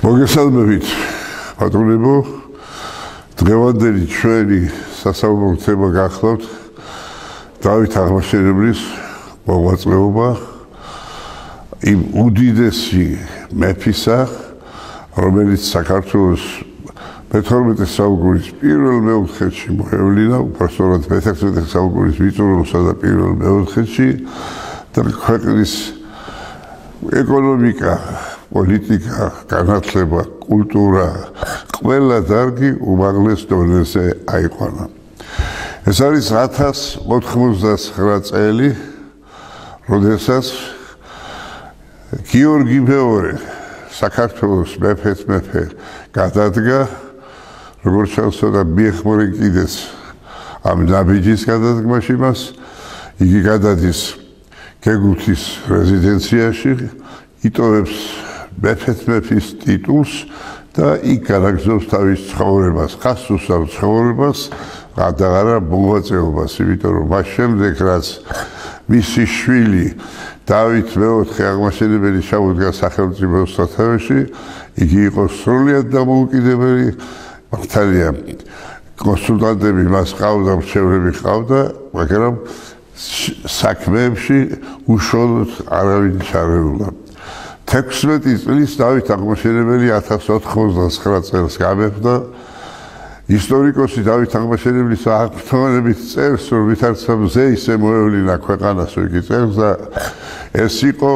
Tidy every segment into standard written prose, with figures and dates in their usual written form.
მოგესალმებით, ბატონებო. დღევანდელი ჩვენი სასაუბრო თემა გახლავთ დავით აღმაშენებლის მოღვაწეობა იმ უდიდესი მეფისა, რომელიც საქართველოს მე-12 საუკუნის პირველ მეოთხედში მოევლინა, უпростоრად მე-11 საუკუნის ვიწროებსა და პირველ მეოთხედში და ქვეყნის ეკონომიკა, პოლიტიკა, განათლება, კულტურა, ყველა დარგი უმაღლეს დონეზე აიყვანა. ეს არის 1099 წელი, როდესაც გიორგი მეორე საქართველოს მეფე გადადგა, როგორც ჩანს, მიეხმარე კიდეც ამ ნაბიჯის გადადგმაში მას, იგი გადადის გეგუთის რეზიდენციაში, იტოვებს მეფის ტიტულს და იქ განაგრძობს თავის ცხოვრებას, ხას უსწავლს ცხოვრებას, გადაღარა მოღვაწეობას, იმიტომ რომ მას შემდეგ, რაც მისი შვილი დავით მეოთხე აღმაშენებელი ჩამოდგა სახელმწიფოს სათავეში, იგი იყო სრულიად დამოუკიდებელი, მართალია კონსულტანტები მას ჰყავდა, მრჩევლები ჰყავდა, მაგრამ საქმეებში უშუალოდ არავინ ჩარეულა. 16 წლის დავით აღმაშენებელი 1099 წელს გამეფდა. ისტორიკოსი დავით აღმაშენებლის აღფრთოვანებით წერს, რომ ვითარცა მზე ისე მოევლინა ქვეყანას იგი წერს და ეს იყო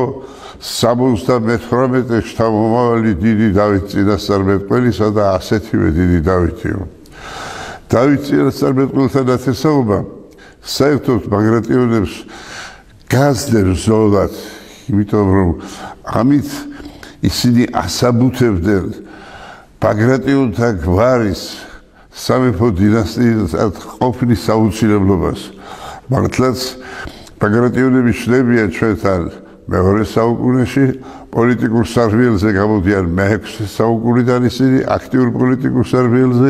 78 შთამომავალი დიდი დავით წინასწარმეტყველისა და ასეთივე დიდი დავითიო. დავით წინასწარმეტყველთან ათესაობა საერთოდ ბაგრატიონებს გასდევს ზოლად, იმიტომ რომ ამით ისინი ასაბუთებდნენ ბაგრატიონთა გვარის სამეფო დინასტიის ყოფნის საუცილებლობას. მართლაც ბაგრატიონები შლებიან ჩვენთან მეორე საუკუნეში, პოლიტიკურ სარბიელზე გამოდიან მე-6 საუკუნიდან ისინი, აქტიურ პოლიტიკურ სარბიელზე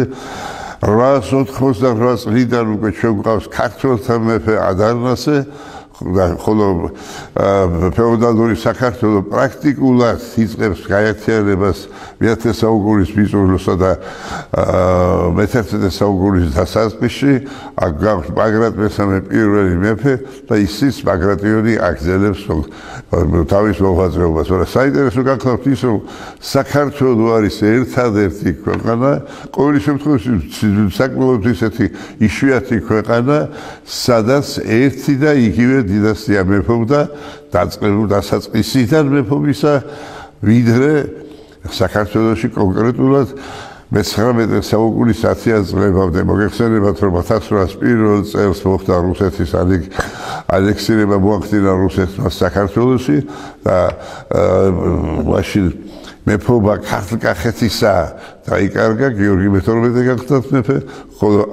888 წლიდან უკვე ჩვენ გვყავს ქართველთა მეფე ადარნასე, ხოლო ფეოდალური საქართველო პრაქტიკულად იწყებს გაერთიანებას მე-10 საუკუნის ვიწროსა და მე-11 საუკუნის დასაწყისში, აქ გვაქვს ბაგრატ მესამე პირველი მეფე და ისიც ბაგრატიონი აგრძელებს თავის მოღვაწეობას. მაგრამ საინტერესო გახლავთ ის, რომ საქართველო არის ერთადერთი ქვეყანა, ყოველი შემთხვევაში საკმაოდ ისეთი იშვიათი ქვეყანა, სადაც ერთი და იგივე დინასტია მეფობდა დასაწყისიდან მეფობისა, ვიდრე საქართველოში კონკრეტულად მე-19 საუკუნის 10 წლებამდე. მოგეხსენებათ, რომ 1801 წელს მოხდა რუსეთის ანექსირება, მოახდინა რუსეთმა საქართველოში და მაშინ მეფობა ქართლ-კახეთისა დაიკარგა, გიორგი მე-12 გახდა მეფე, ხოლო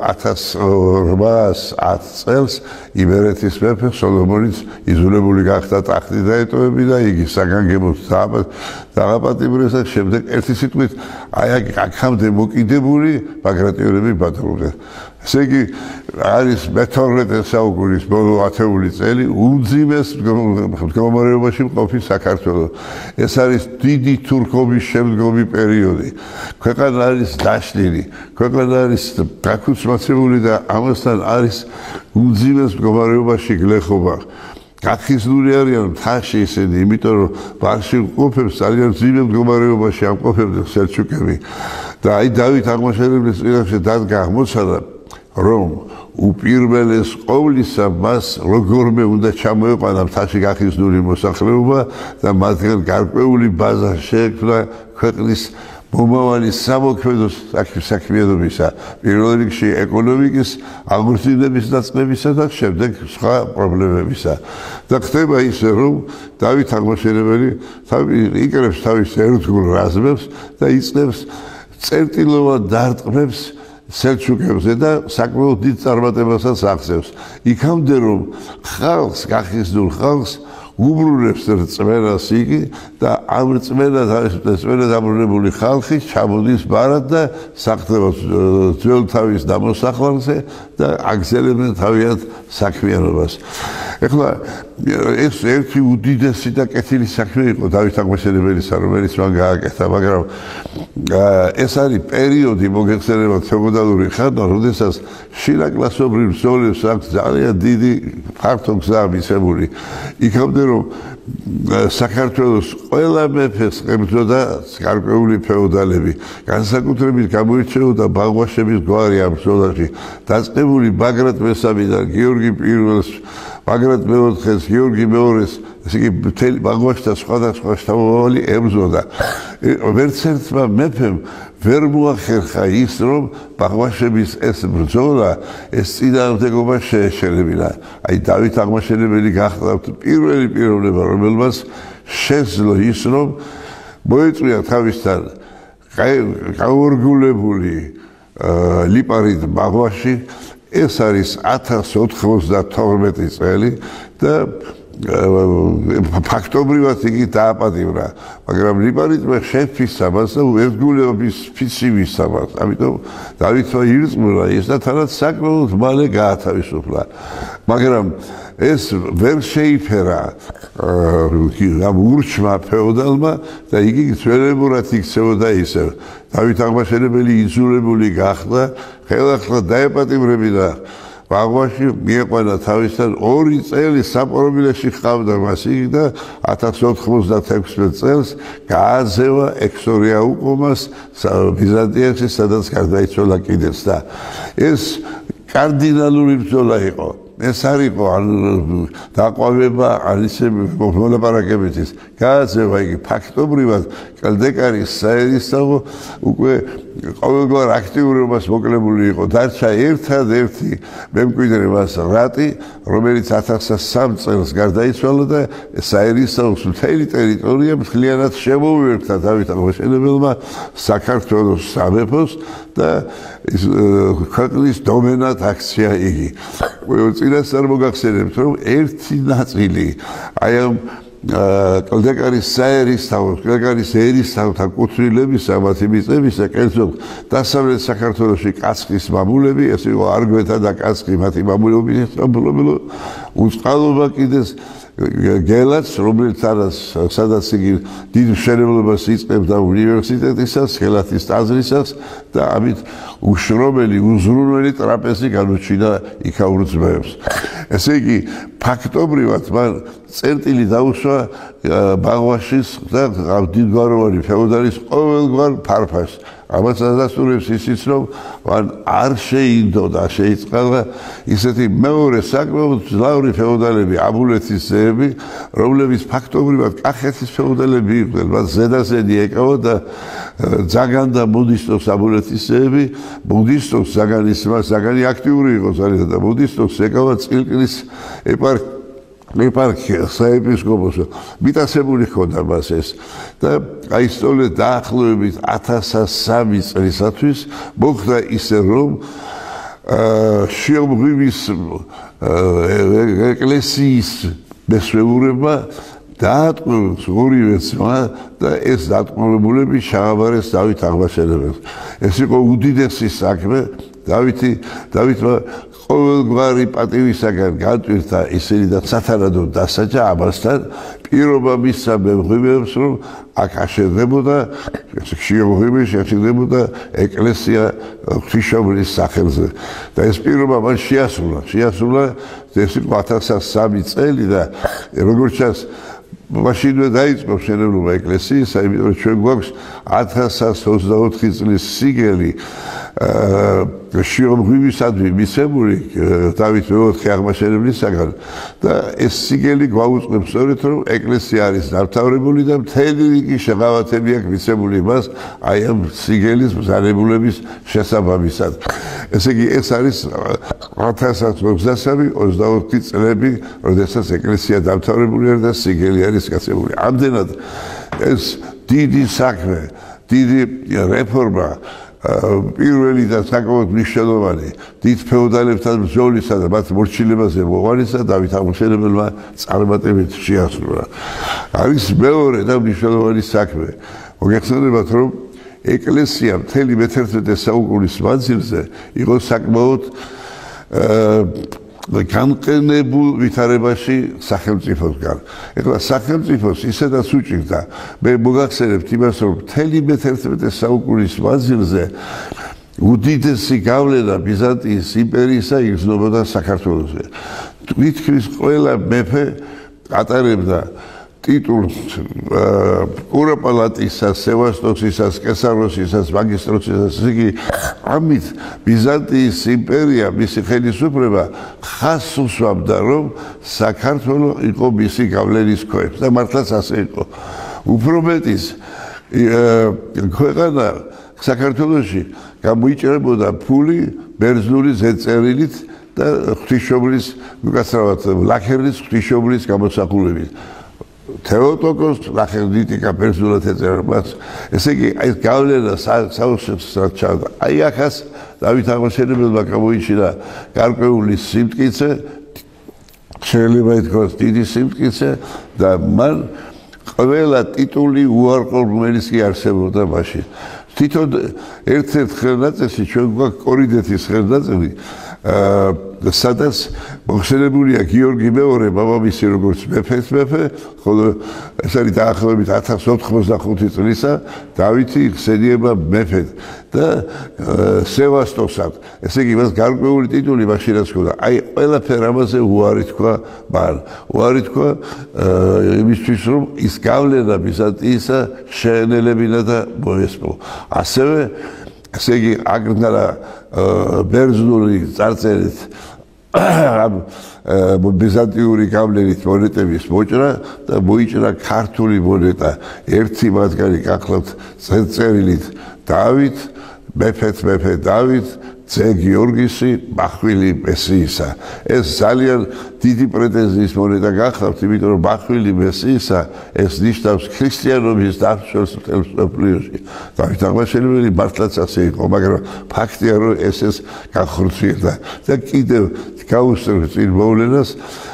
1810 წელს იმერეთის მეფე სოლომონიც იძულებული გახდა ტახტი დაეტოვებინა, იგი საგანგებოდ დააპატიმრეს და შემდეგ ერთი სიტყვით აი აქამდე მოკიდებული ბაგრატიონები ბატონობდნენ. ესე იგი არის მე-12 საუკუნის ბოლო ათეული წელი უმძიმეს მდგომარეობაში მყოფი საქართველო. ეს არის დიდი თურქობის შემდგომი პერიოდი. ქვეყანა არის დაშლილი, ქვეყანა არის გაქუცმაცებული და ამასთან არის უმძიმეს მდგომარეობაში გლეხობა. გახიზნული არიან მთაში ისინი, იმიტომ რომ ვარში მყოფებს ძალიან მძიმე მდგომარეობაში ამყოფებდნენ სელჩუკები და აი დავით აღმაშენებლის წინაშე დადგა აღმოცანა, რომ უპირველეს ყოვლისა მას როგორმე უნდა ჩამოეყვანა მთაში გახიზნული მოსახლეობა და მათგან გარკვეული ბაზა შეექმნა ქვეყნის მომავალი სამოქმედო საქმიანობისა, პირველ რიგში ეკონომიკის აღორძინების დაწყებისა და შემდეგ სხვა პრობლემებისა. და ხდება ისე, რომ დავით აღმაშენებელი იკრებს თავის ერთგულ რაზმებს და იწყებს წერტილოვან დარტყმებს სელჩუკებზე და საკმაოდ დიდ წარმატებასაც აღწევს. იქამდე რომ ხალხს, გახიზნულ ხალხს უბრუნებს რწმენას იგი და ამ რწმენად ამბრუნებული ხალხი ჩამოდის ბარად და სახლდება ძველ თავის დამოსახლარზე და აგრძელებენ თავიანთ საქმიანობას. ეხლა ეს ერთი უდიდესი და კეთილი საქმე იყო დავით აღმაშენებელისა, რომელიც მან გააკეთა, მაგრამ ეს არის პერიოდი მოგეხსენებათ ფეოდალური ხანა, როდესაც შინაკლასობრივ ბრძოლებს აქვს ძალიან დიდი ფართო გზა მისებული. იქამდე რომ საქართველოს ყველა მეფეს ებრძოდა გარკვეული ფეოდალები, განსაკუთრებით გამოირჩეოდა ბაღვაშების გვარი ამ ბრძოლაში, დაწყებული ბაგრატ მესამიდან გიორგი პირველს, ბაგრატ მეოთხეს, გიორგი მეორეს, ესე იგი მთელი ბაღვაშთა სხვადასხვა შთამომავალი ებრძოდა. ვერც ერთმა მეფემ ვერ მოახერხა ის, რომ ბაღვაშების ეს ბრძოლა, ეს წინააღმდეგობა შეეშენებინა. აი დავით აღმაშენებელი გახდა პირველი პიროვნება, რომელმაც შეძლო ის, რომ მოეწვია თავისთან გაურგულებული ლიპარიტ ბაღვაში. ეს არის 1092 წელი და ფაქტობრივად იგი დააპატიმრა, მაგრამ ლიპარიტმა შეფისამას და ერთგულების ფიცივისამას, ამიტომ დავითმა ირწმუნა ის და თანაც საკმაოდ მალე გაათავისუფლა. მაგრამ ეს ვერ შეიფერა ამ ურჩმა ფეოდალმა და იგი ძველებურად იქცეოდა ისევ. დავით აღმაშენებელი იძულებული გახდა ხელახლა დაეპატიმრებინა ბაღვაში, მieყვანა თავისთან 2 წელი საპყრობილეში ჰყავდა მას იგი და 1096 წელს გააძევა ექსორიაუკომას ბიზანტიაში, სადაც გარდაიცვალა კიდეც და ეს კარდინალური ბრძოლა იყო. ეს არ იყო დაყვავება ან ისე მოლაპარაკებითის. გააძევა იგი ფაქტობრივად კლდეკარის საერისთავო უკვე ყოველგვარ აქტიურობას მოკლებული იყო. დარჩა ერთადერთი მემკვიდრე მას რატი, რომელიც 1003 წელს გარდაიცვალა და საერისთავოს მთელი ტერიტორია მთლიანად შემოუერთდა დავით აღმაშენებელმა საქართველოს სამეფოს და ქვეყნის დომენად აქცია იგი. წინასწარ მოგახსენებთ, რომ ერთი ნაწილი აი ამ კლდეკარის საერისთავოს, კლდეკარის ერისთავთა კუთვნილებისა, მათი მიწებისა, კერძოდ დასავლეთ საქართველოში კაცხის მამულები, ეს იყო არგვეთა და კაცხი, მათი მამულობის უწყალობა კიდეს გელაც, რომელთანაც სადაც იგი დიდ მშენებლობას იწყებდა უნივერსიტეტისას, გელათის ტაძრისას და ამით უშრომელი, უზრუნველი ტრაპეზი განუჩინა იქაურ ძმებს. ესე იგი, ფაქტობრივად მან წერტილი დაუშვა ბაღვაშის და დიდგვაროვანი ფეოდალის ყოველგვარ ფარფაშს. ამას ადასტურებს ისიც, რომ მან არ შეინდოდა, შეიწყალა ისეთი მეორე საკმაოდ მძლავრი ფეოდალები, აბულეთის ძეები, რომლებიც ფაქტობრივად კახეთის ფეოდალები იყვნენ, მათ ზედაზედი ეკავა და ძაგან და ბუდისტოს აბულეთის ძეები, ბუდისტოს ზაგანი აქტიური იყო ძალიან და ბუდისტოს ეკავა წილკნის ეპარქია, საეპისკოპოსო, მიტაცებული ჰქონდა მას ეს და აი სწორედ დაახლოებით 1003 წლისათვის მოხდა ისე, რომ შიომღვიმის ეკლესიის მესვეურებმა დაატყვევეს ორივე ძმა და ეს დატყვევებულები ჩააბარეს დავით აღმაშენებელს. ეს იყო უდიდესი საქმე. დავითმა ყოველგვარი პატივისაგან განტვირთა ისინი და სათანადოდ დასაჯა ამასთან პირობა მისცა მემღვიმეებს, რომ აქ აშენდებოდა შიომღვიმეში აშენდებოდა ეკლესია ღვთისმშობლის სახელზე და ეს პირობა მან შეასრულა ეს იყო 1003 წელი და როგორც ჩანს მაშინვე დაიწყო მშენებლობა ეკლესიის, იმიტომ რომ ჩვენ გვაქვს 1024 წლის სიგელი შიომღვიმისადმი მისებული დავით მეოთხე აღმაშენებლისაგან და ეს სიგელი გვაუწყებს სწორედ რომ ეკლესია არის დამთავრებული და მთელი რიგი შეღავათები აქვს მისებული მას აი ამ სიგელის მზარებულების შესაბამისად. ესე იგი ეს არის 1023-24 წლები, როდესაც ეკლესია დამთავრებული არის და სიგელი არის გასწრებული. ამდენად ეს დიდი საქმე, დიდი რეფორმა პირველი და საკმაოდ მნიშვნელოვანი დიდ ფეოდალებთან ბრძოლისა და მათ მორჩილებაზე მოყვანისა დავით აღმაშენებელმა წარმატებით შეასრულა. არის მეორე და მნიშვნელოვანი საქმე. მოგეხსენებათ, რომ ეკლესია მთელი მე-11 საუკუნის მანძილზე იყო საკმაოდ განყენებულ ვითარებაში სახელმწიფოსგან. ეხლა სახელმწიფოს ისედაც უჭირდა, მე მოგახსენებთ იმას, რომ მთელი მე-11 საუკუნის მანძილზე უდიდესი გავლენა ბიზანტიის იმპერიისა იგრძნობოდა საქართველოზე. თითქმის ყველა მეფე ატარებდა ტიტულს კურაპალატისას, სევასტოპოლისას, კესაროსისას, მაგისტროსისას, იგი ამით ბიზანტიის იმპერია, მისი ხელისუფლება ხაზს უსვამდა, რომ საქართველო იყო მისი გავლენის ქვეშ და მართლაც ასე იყო. უფრო მეტიც ქვეყანა საქართველოში გამოიჭრებოდა ფული ბერძნული ზედწერილით და ღვთისმშობლის, უკაცრავად ლაქერნის ღვთისმშობლის გამოსახულებით. თეოტოკოს ლახერნიტიკა ბერძნულად ეწერა მას. ესე იგი, აი გავლენა საოცრად ჩავდა. აი ახაც დავით აღმაშენებელმა გამოიჩინა გარკვეული სიმტკიცე, შეიძლება ითქვას დიდი სიმტკიცე და მან ყველა ტიტული უარყო, რომელიც კი არსებობდა მაშინ. თვითონ ერთ-ერთ ხელნაწერში ჩვენ გვაქვს კორიდეთის ხელნაწერი, სადაც მოხსენებულია გიორგი მეორე, მამამისი როგორც მეფეს მეფე, ხოლო ეს არის დაახლოებით 1085 წლისა, დავითი ხსენიება მეფედ და სევასტოსად. ესე იგი, მას გარკვეული ტიტული მაშინაც ჰქონდა. აი, ყველაფერ ამაზე უარი თქვა მან. უარი თქვა იმისთვის, რომ ის გავლენა ბიზანტიისა შეენელებინა და მოესპო. ასევე ესე იგი, აგრნა ბერძნული წარწერით ბიზანტიური გავლენით მონეტების მოჭრა და მოიჭრა ქართული მონეტა. ერთი მათგანი გახლავთ წელწერილით დავით, მეფე დავით, ძე გიორგისი, მახვილი მესიისა. ეს ძალიან დიდი პრეტენზიის მონეტა გახლავთ, იმიტომ რომ მახვილი მესიისა ეს ნიშნავს ქრისტიანობის დახშოს მთელ მსოფლიოში. დავით აღმაშენებელი მართლაც ასე იყო, მაგრამ ფაქტია, რომ ეს განხორციელდა და კიდევ გაუსწრებს წინ მოვლენას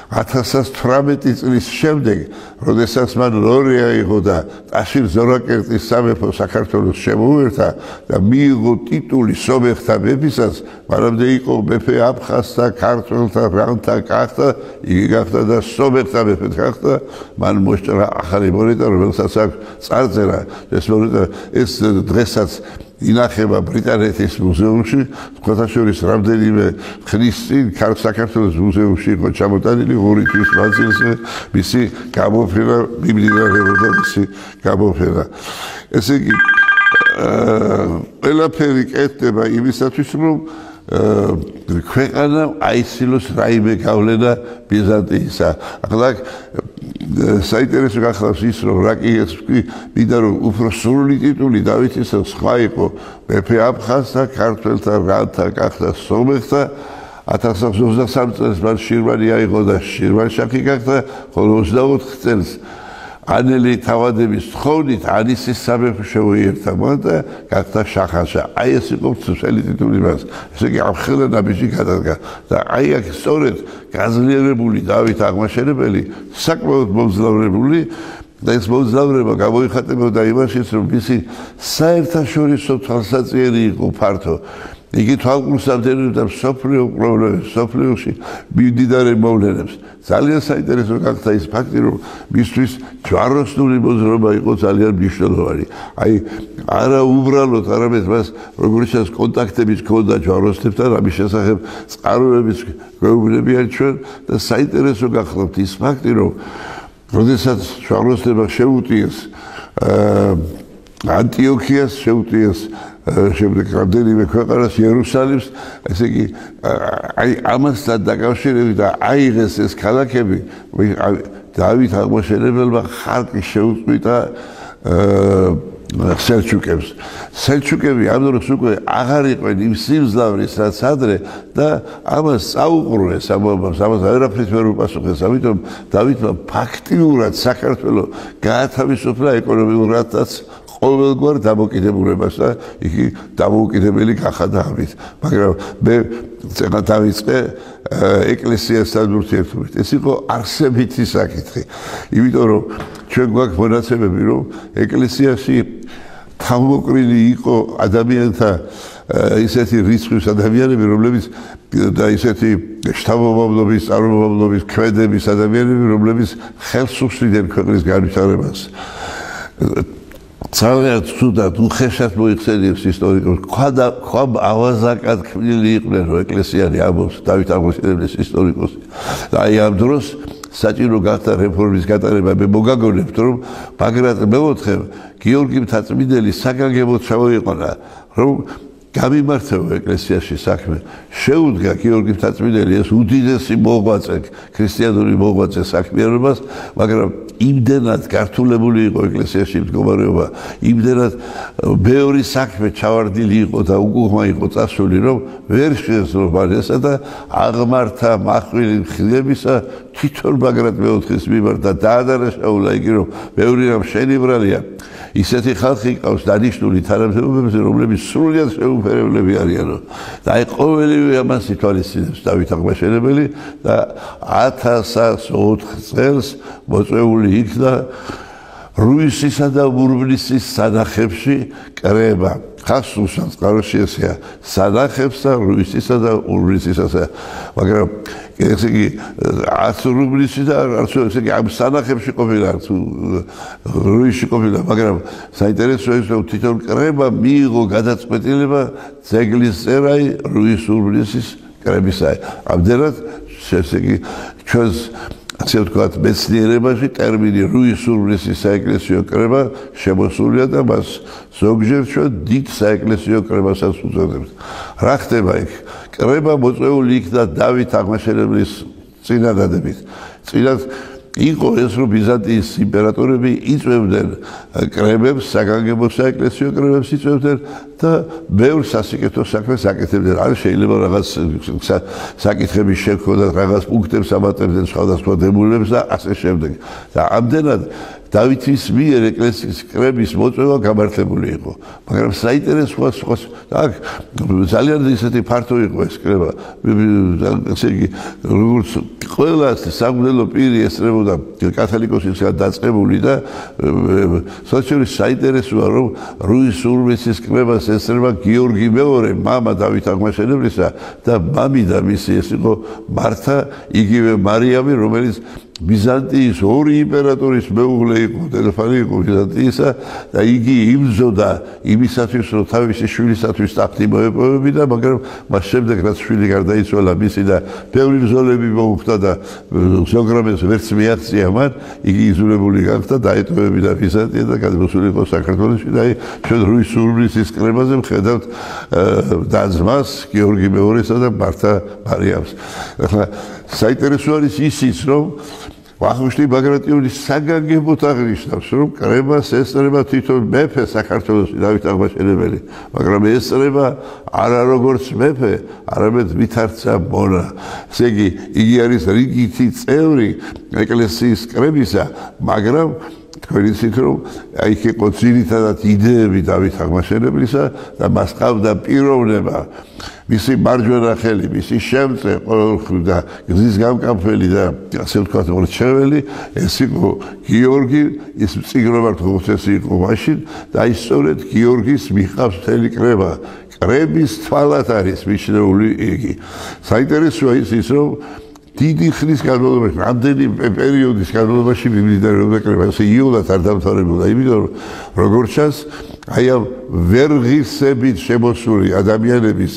1018 წლის შემდეგ, როდესაც მან ლორია იყო და ტაშილ ზორაკერტის სამეფო საქართველოს შემოუერთა და მიიღო ტიტული სომეხთა მეფისას, მანამდე იყო მეფე აფხაზთა, ქართველთა, რანთა გახდა, იგი გახდა და სომეხთა მეფე გახდა, მან მოსჭრა ახალი მონეტა, რომელსაც აქვს წარწერა. ეს მონეტა ეს დღესაც ინახება ბრიტანეთის მუზეუმში, სხვათა შორის რამდენიმე ხნის წინ საქართველოს მუზეუმში იყო ჩამოტანილი 2 თვის მანძილზე მისი გამოფენა, მიმდინარეობდა მისი გამოფენა. ესე იგი, ყველაფერი კეთდება იმისათვის, რომ ქვეყანა აიცილოს რაიმე გავლენა ბიზანტიისა. ახლა საინტერესო გახლავს ის, რომ რა კი ეს ვთქვი, მინდა რომ უფრო სრული ტიტული დავითისა სხვა იყო მეფე აფხაზთა, ქართველთა, რანთა გახდა სომეხთა. 1023 წელს მან შირვანი აიღო და შირვანშაჰი გახდა, ხოლო 24 წელს ანელი თავადების თხოვნით ანისის სამეფო შეუერთა მან და გახდა შაჰანშა. აი ეს იყო მსოფლიო ტიტული მას. ესე იგი, ამ ხელა ნაბიჯი გადადგა და აი აქ სწორედ გაძლიერებული დავით აღმაშენებელი, საკმაოდ მომძლავრებული და ეს მომძლავრება გამოიხატებოდა იმაშიც, რომ მისი საერთაშორისო თვალსაჩინო იყო ფართო. იგი თვალყურს აბდენებდა მსოფლიო პრობლემებს, მსოფლიოში მიმდინარე მოვლენებს. ძალიან საინტერესო გახდა ის ფაქტი, რომ მისთვის ჯვაროსნული მოძრაობა იყო ძალიან მნიშვნელოვანი. აი, არა უბრალოდ, არამედ მას როგორც ჩანს კონტაქტებიც ჰქონდა ჯვაროსნებთან, ამის შესახებ წყაროებიც გვეუბნებიან ჩვენ და საინტერესო გახლავთ ის ფაქტი, რომ როდესაც ჯვაროსნებმა შეუტიეს ანტიოქიას, შეუტიეს შემდეგ რამდენიმე ქვეყანას, იერუსალიმს, ესე იგი, აი ამასთან დაკავშირებით და აიღეს ეს ქალაქები, დავით აღმაშენებელმა ხალხი შეუწყვიტა სელჩუკებს. სელჩუკები ამ დროს უკვე აღარ იყვნენ იმ სიმძლავრის, რაც ადრე და ამას წაუყურეს, ამას არაფრით ვერ უპასუხეს, ამიტომ დავითმა ფაქტიურად საქართველოს გაათავისუფლა ეკონომიურადაც ყოველგვარ დამოკიდებულებას და იგი დამოუკიდებელი გახადა ამით. მაგრამ მე დავიწყე ეკლესიასთან ურთიერთობით. ეს იყო არსებითი საკითხი. იმიტომ რომ ჩვენ გვაქვს მონაცემები, რომ ეკლესიაში თავმოყრილი იყო ადამიანთა ისეთი რიცხვის ადამიანები, რომლებიც და ისეთი შთამომავლობის, წარმომავლობის, ქმედების ადამიანები, რომლებიც ხელს უსვიდნენ ქვეყნის განვითარებას. ძალიან ცუდად უხეშად მოიხსენიებს ისტორიკოს. ხვა ავაზაკად ქმნილი იყვნენ, რომ ეკლესიანი ამბობს დავით აღმაშენებლის ისტორიკოსი. და აი ამ დროს საჭირო გახდა რეფორმის გატარება. მე მოგაგონებთ, რომ ბაგრატ მეოთხემ გიორგი მთაწმიდელი საგანგებოდ ჩამოიყონა, რომ გამიმართება ეკლესიაში საქმე. შეუდგა გიორგი მთაწმიდელი ეს უდიდესი მოღვაწე, ქრისტიანული მოღვაწე საქმიანობას, მაგრამ იმდენად გართულებული იყო ეკლესიაში მდგომარეობა, იმდენად ბევრი საქმე ჩავარდილი იყო და უკუღმა იყო წასული, რომ ვერ შეეძლო ესა და აღმართა მახვილი ხილებისა თვითონ ბაგრატ მეოთხის მიმართ და დაადანაშაულა იგი, რომ ბევრი რამ შენიბრალია. ისეთი ხალხი ყავს დანიშნული თანამდებობებზე, რომლებიც სრულიად შეუფერებლები არიანო. და აი ყოველივე ამას ითვალისწინებს დავით აღმაშენებელი და 1004 წელს მოწვეული იქნა რუისისა და ურბნისის სანახებში კრება. ხასუსან წყაროში ესეა სანახებსა რუისისა და ურბნისისა. მაგრამ ესე იგი 10 რუბლისი და ესე იგი ამ სანახებში ყოფილა რუისში ყოფილა, მაგრამ საინტერესოა ის, რომ თვითონ კრება მიიღო გადაწყვეტილება ძეგლის წერაი რუის ურბნისის კრებისაა. ამდენად ესე იგი ჩვენს ასე ვთქვათ მეცნიერებაში ტერმინი რუის ურბნისის საეკლესიო კრება შემოსულია და მას ზოგჯერ ჩვენ დიდ საეკლესიო კრებასაც უწოდებთ. რა ხდება იქ? კრება მოწვეული იქნა დავით აღმაშენებლის წინადადებით. წინად იყო ეს, რომ ბიზანტიის იმპერატორები იწვევდნენ კრებებს, საგანგებო საეკლესიო კრებებს იწვევდნენ და ბევრ სასიკეთო საქმეს აკეთებდნენ. არ შეიძლება რაღაც საკითხების შექმნა, რაღაც პუნქტებს ამატებდნენ სხვადასხვა დებულებს და ასე შემდეგ. და ამდენად დავითის მიერ ეკლესიის კრების მოწვევა გამართლებული იყო. მაგრამ საინტერესოა აქ ძალიან ისეთი ფართო იყო ეს კრება. ესე იგი, როგორც ყველა სამღვდელო პირი ესწრებოდა კათოლიკოსისგან დაწყებული და სოციალისტ საინტერესოა, რომ რუის ურბნისის კრებას ესწრება გიორგი მეორე, მამა დავით აღმაშენებლისა და მამიდა მისი ეს იყო მართა, იგივე მარიამი, რომელიც ბიზანტიის ორი იმპერატორის მეუღლე იყო, დედოფალი იყო ბიზანტიისა და იგი იბრძოდა იმისათვის, რომ თავისი შვილისათვის ტახტი მოეპოვებინა, მაგრამ მას შემდეგ რაც შვილი გარდაიცვალა მისი და ბევრი ბრძოლები მოუხდა და ზოგრამეს ვერც მიაღწია მან, იგი იზოლებული გახდა, დაეტოვებინა ბიზანტია და გადმოსული იყო საქართველოში და აი ჩვენ რუის ურბნისის კრებაზე ვხედავთ და-ძმას გიორგი მეორესა და მართა მარიამს. ახლა საინტერესო არის ისიც, რომ ვახუშტი ბაგრატიონის საგანგებოდ აღნიშნავს, რომ კრებას ესწრება თვითონ მეფე საქართველოში დავით აღმაშენებელი, მაგრამ ესწრება არა როგორც მეფე, არამედ ვითარცა მონა. ესე იგი, იგი არის რიგითი წევრი ეკლესიის კრებისა, მაგრამ თქვენ იცით, რომ იქ იყო ძირითადად იდეები დავით აღმაშენებლისა და მას ჰყავდა პიროვნება, მისი მარჯვენა ხელი, მისი შემწე, ყოველგვარი და გზის გამკამფელი და ასე ვთქვათ, მორჩეველი, ეს იყო გიორგი, ის წიგნოვართ უხუცესი იყო მაშინ და აი სწორედ გიორგის მიჰყავს მთელი კრება. კრების თვალად არის მიჩნეული იგი. საინტერესოა ის, რომ დიდი ხნის განმავლობაში, რამდენი პერიოდის განმავლობაში მიმდინარეობდა კრება, ესე იოლად არ დამთავრებულა, იმიტომ რომ როგორც ჩანს, აი ამ ვერღირსებით შემოსული ადამიანების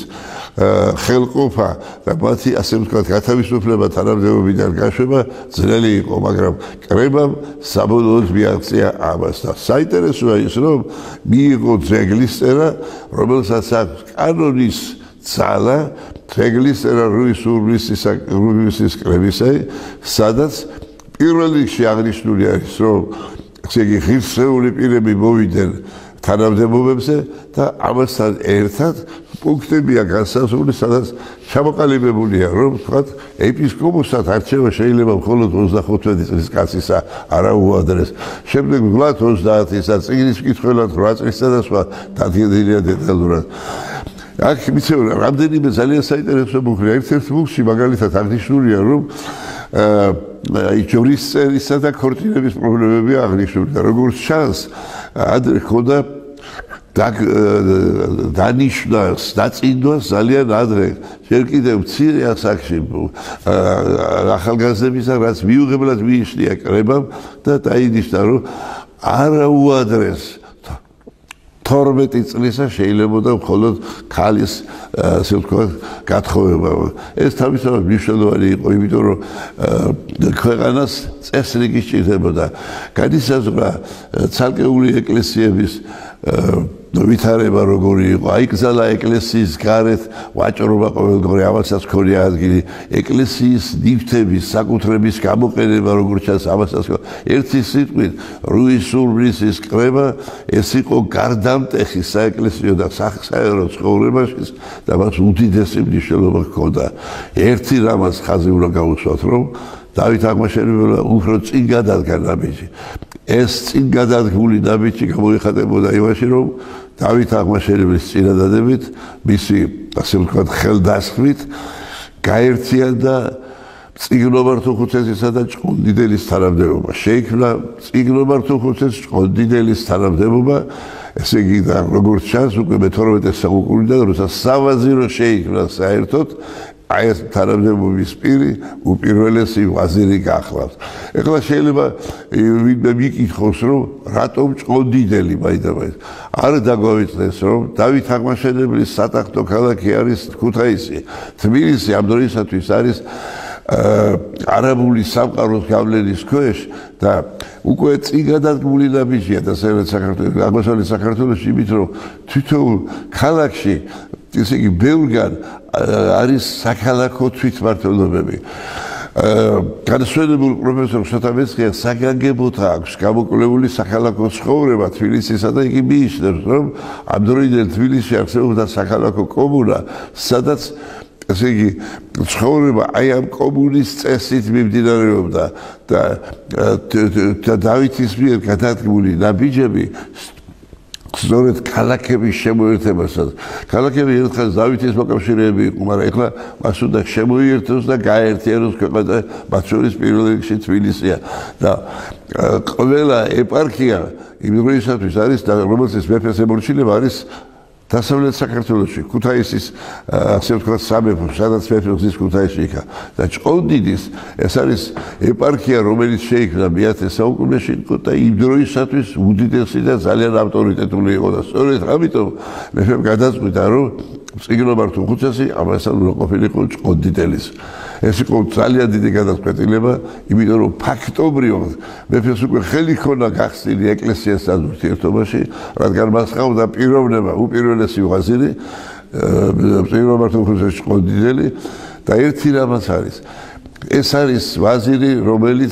ხელყოფა და მათი ასე ვთქვათ გათავისუფლება თანამდებობიდან გაშვება ძნელი იყო, მაგრამ კრებამ საბოლოოდ მიაღწია ამას და საინტერესოა ის, რომ მიიღო ძეგლის წერა, რომელსაც აქვს კანონის ძალა, ძეგლის წერა რუის ურბნისის კრებისა, სადაც პირველ რიგში აღნიშნული არის, რომ ესე იგი ღირსეული პირები მოვიდნენ თანამდებობებზე და ამასთან ერთად პუნქტებია განსაზღვრული, სადაც ჩამოყალიბებულია, რომ თქვათ, ეპისკოპოსად არჩევა შეიძლება მხოლოდ 25 წლის კაცისა არა უადრეს. შემდეგ გლად 30-ისა, წიგნის მკითხველად 8 წლისა და სხვა დადგენილია დეტალურად. აქ მიცემ რამდენიმე ძალიან საინტერესო ბუქია. ერთ-ერთ ბუქში მაგალითად აღნიშნულია, რომ აი ჯვრისწერისა და ქორწინების პრობლემები აღნიშნული და როგორც ჩანს, ადრე ხოდა დანიშნავს, დაწინდოს ძალიან ადრე. ჯერ კიდევ მცირე ასაკში ახალგაზრდებისა რაც მიუღებლად მიიჩნია კრებამ და დაინიშნა, რომ არა უადრეს 12 წლისა შეიძლება მხოლოდ ქალის ასე ვთქვათ გათხოვება. ეს თავისთავად მნიშვნელოვანი იყო, იმიტომ რომ ქვეყანას წესრიგი სჭირდებოდა. განისაზღვრა ცალკეული ეკლესიების ვითარება როგორი იყო, აიკრძალა ეკლესიის გარეთ ვაჭრობა ყოველგვარი, ამასაც ქონია ადგილი, ეკლესიის ნივთების, საკუთრების გამოყენება როგორც ჩანს, ამასაც ერთი სიტყვით რუისურბნისის კრება ეს იყო გარდამტეხი საეკლესიო და საერო ცხოვრებაში და მას უდიდესი მნიშვნელობა ჰქონდა. ერთი რამაც ხაზი უნდა გაუსვათ, რომ დავით აღმაშენებელმა უფრო წინ გადადგა ნაბიჯი. ეს წინ გადადგმული ნაბიჯი გამოიხატებოდა იმაში, რომ დავით აღმაშენებლის წინადადებით, მისი ასე ვთქვათ ხელდასხმით გაერთიანდა წიგნომართუხუცესისა და ჭყონდიდელის თანამდებობა. შეიქმნა წიგნომართუხუცეს ჭყონდიდელის თანამდებობა, ესე იგი და როგორც ჩანს, უკვე მე-12 საუკუნიდან, როდესაც სავაზირო შეიქმნა საერთოდ, აი ეს თანამდებობის პირი უპირველესი ვაზირი გახლავს. ეხლა შეიძლება ვინმე მიკითხოს, რომ რატომ ჭყონდიდელი მაინდამაინც. არ დაგვავიწყდეს, რომ დავით აღმაშენებლის სატახტო ქალაქი არის ქუთაისი. თბილისი ამ დროისათვის არის არაბული სამყაროს გავლენის ქვეშ და უკვე წინ გადადგმული ნაბიჯია დასავლეთ საქართველოს, აღმოსავლეთ საქართველოს, იმით რომ თითოეულ ქალაქში ესე იგი ბევრგან არის საქალაქო თვითმმართველობები. განსვენებულ პროფესორ შოთამეცხიას საგანგებოთა აქვს გამოკვლეული საქალაქო ცხოვრება თბილისისა და იგი მიიჩნევს, რომ ამ დროიდან თბილისში არსებობდა საქალაქო კომუნა, სადაც ესე იგი ცხოვრება აი ამ კომუნის წესით მიმდინარეობდა და დავითის მიერ გადადგმული ნაბიჯები სწორედ ქალაქების შემოერთებასაც. ქალაქები ერთხელ დავითის მოკავშირეები იყო, მაგრამ ეხლა მას უნდა შემოიერთოს და გააერთიანოს ქვეყანა, მათ შორის პირველ რიგში თბილისია და ყველა ეპარქია იმ დროისათვის არის და რომელსაც მეფეს ემორჩილება არის დასავლეთ საქართველოში, ქუთაისის ასე ვთქვათ სამეფო, სადაც მეფე ხდის ქუთაისში იქა და ჭყონდიდის ეს არის ეპარქია, რომელიც შეიქმნა მე-10 საუკუნეში და იმ დროისათვის უდიდესი და ძალიან ავტორიტეტული იყო და სწორედ ამიტომ მეფემ გადაწყვიტა, რომ წიგნომართუხუცესი ამასთან უნდა ყოფილიყო ჭყონდიდელის. ეს იყო ძალიან დიდი გადაწყვეტილება, იმიტომ რომ ფაქტობრივად მეფეს უკვე ხელი ჰქონდა გახსნილი ეკლესიასთან ურთიერთობაში, რადგან მას ჰყავდა პიროვნება, უპირველესი ვაზირი, წიგნომართუხუცესი ჭყონდიდელი და ერთი რამაც არის. ეს არის ვაზირი, რომელიც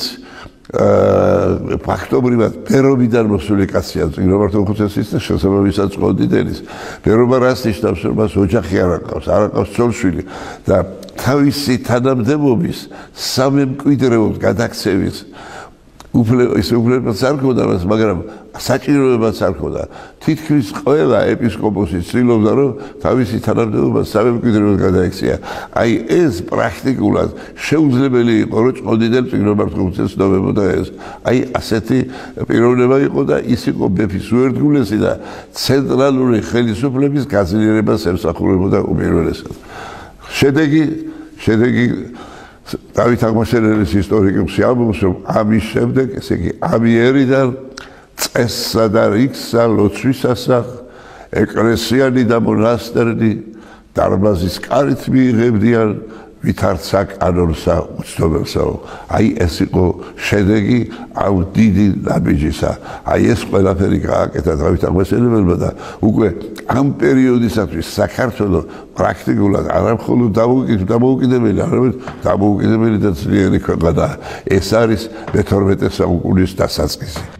ფაქტობრივად ფერობიდან მოსული კაცია, წიგნომართუხუცესის და შესაბამისად ჭყონდიდელის. ფერობა რას ნიშნავს, რომ მას ოჯახი არ აყავს, არ აყავს ცოლ-შვილი და თავისი თანამდებობის სამემკვიდრეოდ გადაქცევის უფლებაც არ ჰქონდა მას, მაგრამ საჭიროებაც არ ჰქონდა. თითქმის ყველა ეპისკოპოსი ცდილობდა, რომ თავისი თანამდებობა სამემკვიდრეოდ გადაექცია. აი ეს პრაქტიკულად შეუძლებელი იყო, რომ ჭყონდიდელ წიგნომართუხუცესს ცნობებოდა ეს. აი ასეთი პიროვნება იყო და ის იყო მეფის უერთგულესი და ცენტრალური ხელისუფლების გაძლიერებას ემსახურებოდა უპირველესად. შედეგი დავით აღმაშენებლის ისტორიკოსი ამბობს, რომ ამის შემდეგ, ესე იგი ამიერიდან წესსა და რიგსა, ლოცვისასა, ეკლესიანი და მონასტერნი დარბაზის კარით მიიღებდიან ვითარცა კანონსა უცნობელსაო. აი ეს იყო შედეგი ამ დიდი ნაბიჯისა. აი ეს ყველაფერი გააკეთა დავით აღმაშენებელმა და უკვე ამ პერიოდისათვის საქართველო პრაქტიკულად არა მხოლოდ დამოუკიდებელი, არამედ დამოუკიდებელი და ძლიერი ქვეყანაა. ეს არის მე-12 საუკუნის დასაწყისი.